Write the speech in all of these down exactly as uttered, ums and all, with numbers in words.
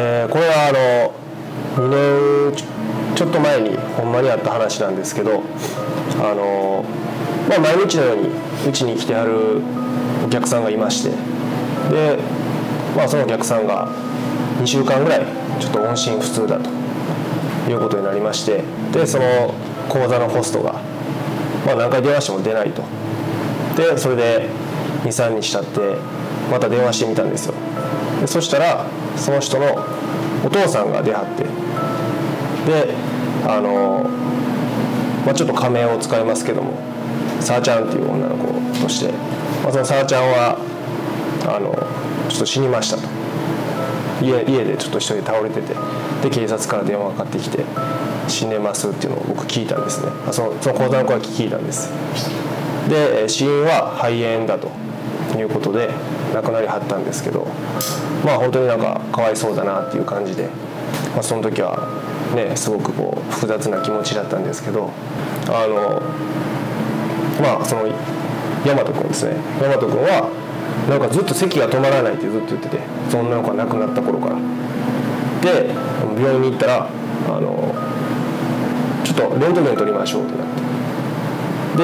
えー、これはあのにねんちょっと前にほんまにあった話なんですけど、あの、まあ、毎日のようにうちに来てあるお客さんがいまして、で、まあ、そのお客さんがにしゅうかんぐらいちょっと音信不通だということになりまして、でその口座のホストが、まあ、何回電話しても出ないと。でそれでにさんにち経ってまた電話してみたんですよ。でそしたらその人のお父さんが出はって、であの、まあ、ちょっと仮名を使いますけども、さあちゃんっていう女の子として、まあ、そのさあちゃんはあのちょっと死にましたと。 家, 家でちょっと一人で倒れてて、で警察から電話がかかってきて死んでますっていうのを僕聞いたんですね。そのその講座の子は聞いたんです。で死因は肺炎だということで亡くなりはったんですけど、まあ本当になんかかわいそうだなっていう感じで、まあ、その時はねすごくこう複雑な気持ちだったんですけど、あのまあその大和君ですね、大和君はなんかずっと咳が止まらないってずっと言ってて、その女の子が亡くなった頃から。で病院に行ったらあのちょっとレントゲン取りましょうってなって、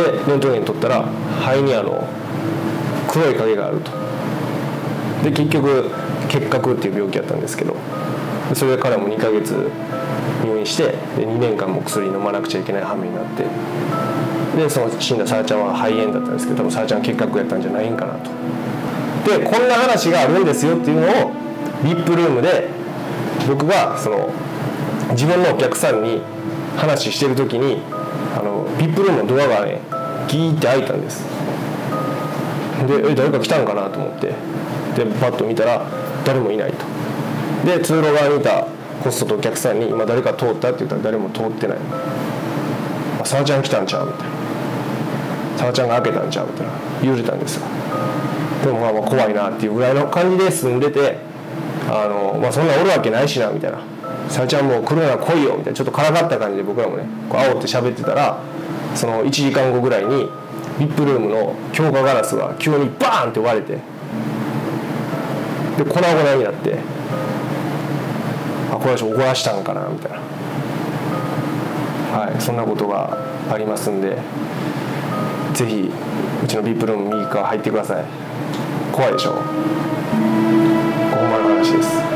でレントゲン取ったら肺にあの黒い影があると。で結局結核っていう病気だったんですけど、それからもにかげつ入院して、でにねんかんも薬飲まなくちゃいけない羽目になって、でその死んださあちゃんは肺炎だったんですけど、多分さあちゃん結核やったんじゃないんかなと。でこんな話があるんですよっていうのを ブイアイピー ルームで僕がその自分のお客さんに話してる時に、あの ブイアイピー ルームのドアがねギーって開いたんです。でえ誰か来たんかなと思って、でパッと見たら誰もいないと。で通路側にいたホストとお客さんに今誰か通ったって言ったら誰も通ってない。さあちゃん来たんちゃうみたいな、さあちゃんが開けたんちゃうみたいな言われたんですよ。でもまあまあ怖いなっていうぐらいの感じで住んでて、あの、まあ、そんなおるわけないしなみたいな、さあちゃんもう来るなら来いよみたいな、ちょっとからかった感じで僕らもねこう煽って喋ってたら、そのいちじかんごぐらいに ブイアイピー ルームの強化ガラスが急にバーンって割れて、で粉々になって、あこれ怒らしたんかなみたいな、はい、そんなことがありますんで、ぜひうちの ブイアイピー ルーム右側入ってください。怖いでしょ。ほんまの話です。